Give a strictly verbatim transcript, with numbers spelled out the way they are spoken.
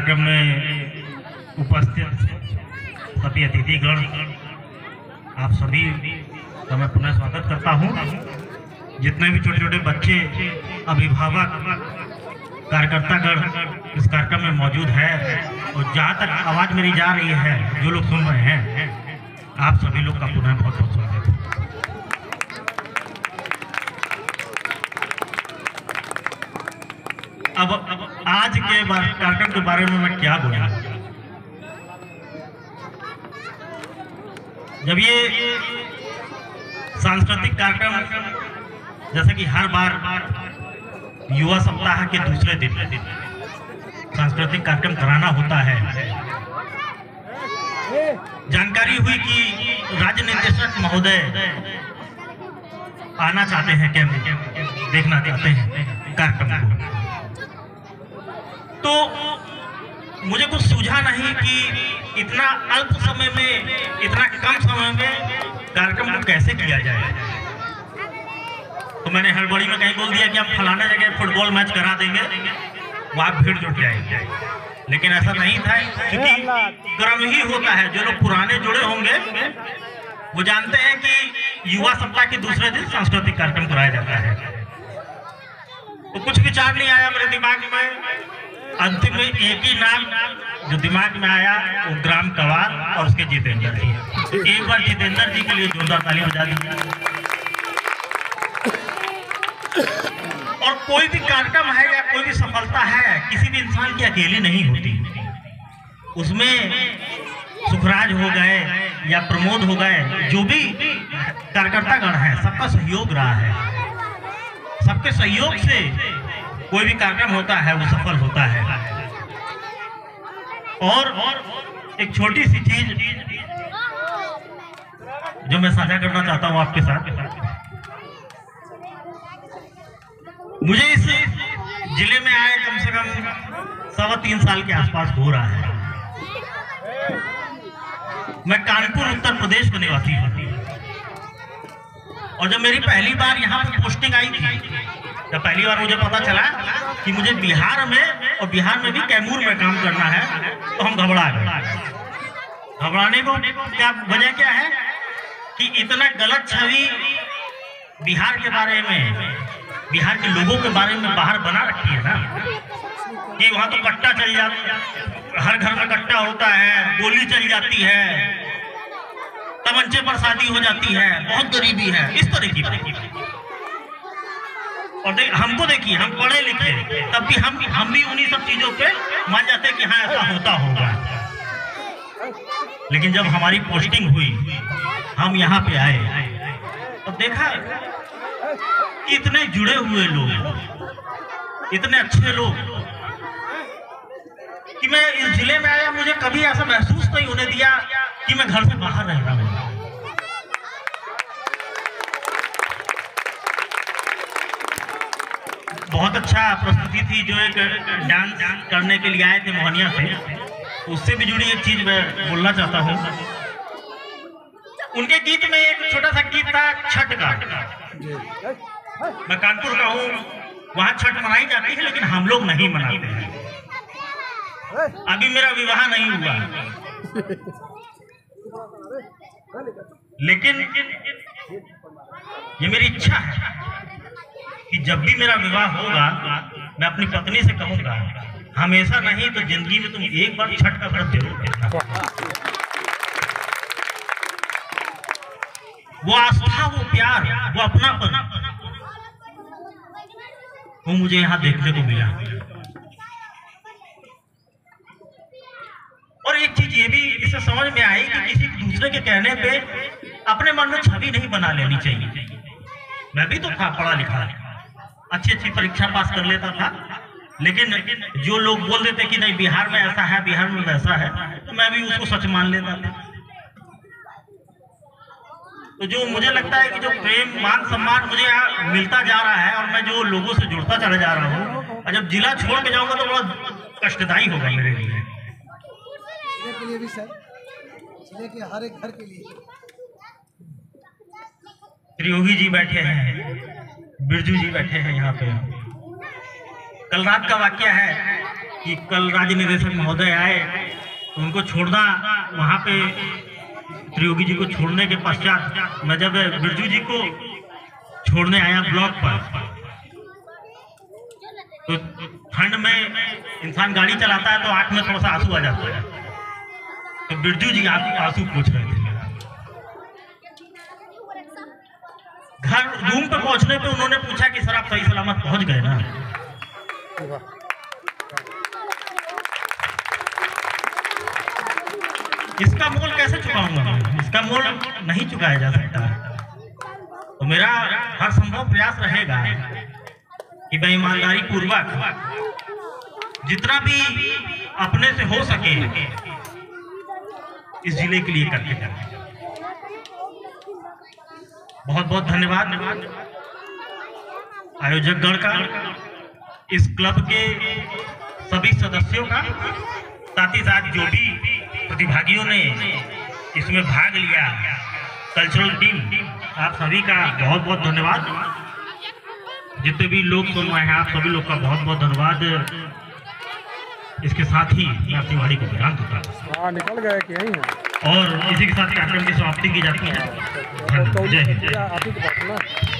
कार्यक्रम में उपस्थित सभी अतिथिगण, आप सभी का मैं पुनः स्वागत करता हूं। जितने भी छोटे छोटे बच्चे, अभिभावक, कार्यकर्तागण इस कार्यक्रम में मौजूद है और जहां तक आवाज मेरी जा रही है, जो लोग सुन रहे हैं, आप सभी लोग का पुनः बहुत बहुत स्वागत है। अब आज के कार्यक्रम के बारे में मैं क्या बोलूं। जब ये सांस्कृतिक कार्यक्रम, जैसे कि हर बार युवा सप्ताह के दूसरे दिन सांस्कृतिक कार्यक्रम कराना होता है, जानकारी हुई कि राज्य निदेशक महोदय आना चाहते हैं, कैंप देखना चाहते हैं कार्यक्रम को। तो मुझे कुछ सूझा नहीं कि इतना अल्प समय में, इतना कम समय में कार्यक्रम को कैसे किया जाए। तो मैंने हड़बड़ी में कहीं बोल दिया कि आप फलाने जगह फुटबॉल मैच करा देंगे, वहां भीड़ जुट जाएगी। लेकिन ऐसा नहीं था, क्योंकि क्रम ही होता है। जो लोग पुराने जुड़े होंगे वो जानते हैं कि युवा सप्ताह के दूसरे दिन सांस्कृतिक कार्यक्रम कराया जाता है। तो कुछ विचार नहीं आया मेरे दिमाग में। अंतिम में एक ही नाम जो दिमाग में आया वो ग्राम कवार और उसके जितेंद्र जी। एक बार जितेंद्र जी के लिए जोरदार ताली बजा दीजिए। और कोई भी कार्यक्रम है या कोई भी सफलता है, किसी भी इंसान की अकेली नहीं होती। उसमें सुखराज हो गए या प्रमोद हो गए, जो भी कार्यकर्तागण है, सबका सहयोग रहा है। सबके सहयोग से कोई भी कार्यक्रम होता है वो सफल होता है। और एक छोटी सी चीज जो मैं साझा करना चाहता हूं आपके साथ। मुझे इस जिले में आए कम से कम सवा तीन साल के आसपास हो रहा है। मैं कानपुर उत्तर प्रदेश का निवासी हूं। और जब मेरी पहली बार यहाँ पर पोस्टिंग आई थी, जब पहली बार मुझे पता चला कि मुझे बिहार में, और बिहार में भी कैमूर में काम करना है, तो हम घबरा गए। घबराने को क्या वजह क्या है कि इतना गलत छवि बिहार के बारे में, बिहार के लोगों के बारे में बाहर बना रखी है ना, कि वहां तो कट्टा चल जाता, हर घर में कट्टा होता है, गोली चल जाती है, तमंचे पर शादी हो जाती है, बहुत गरीबी है, इस तरह की। और देख, हमको देखिए, हम पढ़े लिखे, तब भी हम हम भी उन्हीं सब चीजों पे मान जाते कि हाँ ऐसा होता होगा। लेकिन जब हमारी पोस्टिंग हुई, हम यहाँ पे आए और देखा इतने जुड़े हुए लोग, इतने अच्छे लोग, कि मैं इस जिले में आया, मुझे कभी ऐसा महसूस नहीं होने दिया कि मैं घर से बाहर रह रहा हूँ। बहुत अच्छा प्रस्तुति थी जो एक डांस करने के लिए आए थे मोहनिया से, उससे भी जुड़ी एक चीज मैं बोलना चाहता हूँ। उनके गीत में एक छोटा सा गीत था छठ का। मैं कानपुर का हूँ, वहाँ छठ मनाई जाती है, लेकिन हम लोग नहीं मनाते हैं। अभी मेरा विवाह नहीं हुआ, लेकिन ये मेरी इच्छा है कि जब भी मेरा विवाह होगा, मैं अपनी पत्नी से कहूंगा, हमेशा नहीं तो जिंदगी में तुम एक बार छठ का व्रत जरूर करना। वो आस्था, वो प्यार, वो अपनापन, वो मुझे यहाँ देखने को मिला। और एक चीज ये भी इससे समझ में आई कि किसी दूसरे के कहने पे अपने मन में छवि नहीं बना लेनी चाहिए। मैं भी तो था पढ़ा लिखा, अच्छी अच्छी परीक्षा पास कर लेता था, लेकिन जो लोग बोल देते कि नहीं बिहार में ऐसा है, बिहार में वैसा है, तो मैं भी उसको सच मान लेता था। तो जो मुझे लगता है कि जो प्रेम, मान सम्मान मुझे यहाँ मिलता जा रहा है, और मैं जो लोगों से जुड़ता चला जा रहा हूँ, और जब जिला छोड़ के जाऊंगा तो बड़ा कष्टदायी होगा मेरे लिए। जिले के लिए भी सर, जिले के हर एक घर के लिए। श्री योगी जी बैठे हैं, बिरजू जी बैठे हैं यहाँ पे। कल रात का वाक्य है कि कल राज्य निदेशक महोदय आए तो उनको छोड़ना, वहाँ पे त्रियोगी जी को छोड़ने के पश्चात मैं जब बिरजू जी को छोड़ने आया ब्लॉक पर, तो ठंड में इंसान गाड़ी चलाता है तो आंख में थोड़ा सा आंसू आ जाता है। तो बिरजू जी आंसू पूछ रहे थे। घर रूम पे पहुंचने पे उन्होंने पूछा कि सर आप सही सलामत पहुंच गए ना? इसका मोल कैसे चुकाऊंगा मैं? इसका मोल नहीं चुकाया जा सकता। तो मेरा हर संभव प्रयास रहेगा कि मैं ईमानदारी पूर्वक जितना भी अपने से हो सके इस जिले के लिए करके जाए। बहुत बहुत धन्यवाद आयोजक गण का, इस क्लब के सभी सदस्यों का, साथ ही साथ जो भी प्रतिभागियों ने इसमें भाग लिया, कल्चरल टीम, आप सभी का बहुत बहुत धन्यवाद। जितने भी लोग सुन रहे हैं आप सभी लोग का बहुत बहुत धन्यवाद। इसके साथ ही मैं अपनी वाणी को विराम देता हूं। निकल गए कि यही है और इसी के साथ कार्यक्रम की समाप्ति की जाती है। जय हिंद।